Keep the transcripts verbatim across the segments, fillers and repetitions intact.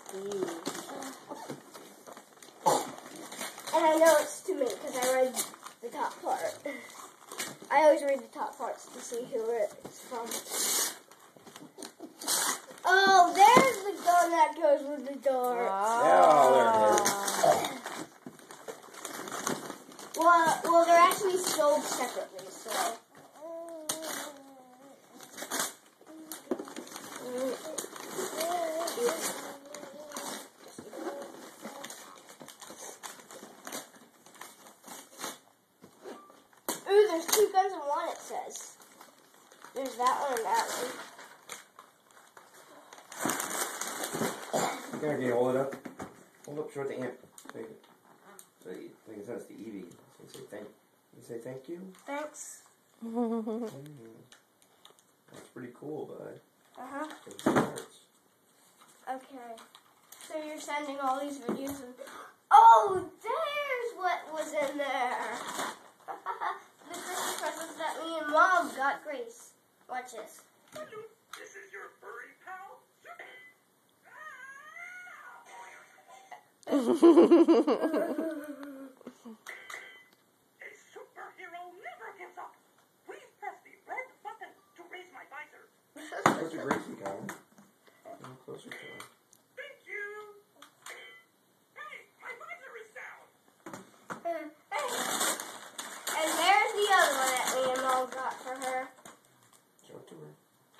Mm. And I know it's to me because I read the top part. I always read the top parts to see who it's from. Oh, there's the gun that goes with the darts. Oh, there it is. Well, well, they're actually sold separately, so. Ooh, there's two guns in one, it says. There's that one and that one. Here, can you hold it up? Hold up short the amp. Take it. So you think it says the Eevee. So you say thank you say thank you? Thanks. Mm. That's pretty cool, bud. Uh-huh. It starts. Okay. So you're sending all these videos and... Oh, there's what was in there. The Christmas presents that me and Mom got Grace. Watch this. This is your furry pal? A superhero never gives up. Please press the red button to raise my visor. Closer to Gracie, Colin. Come closer to her. Thank you. Hey, my visor is down. And there's the other one that me and Mom got for her. Show it to her.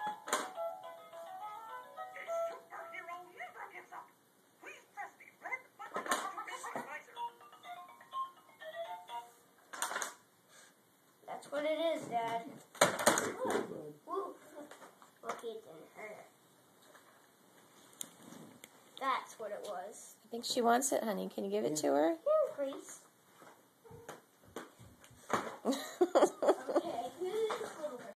A superhero never gives up. Please press the red button to raise my visor. That's what it is, Dad. Very cool, bud. Woo. Lucky it didn't hurt. That's what it was. I think she wants it, honey. Can you give it to her? Here, Grace.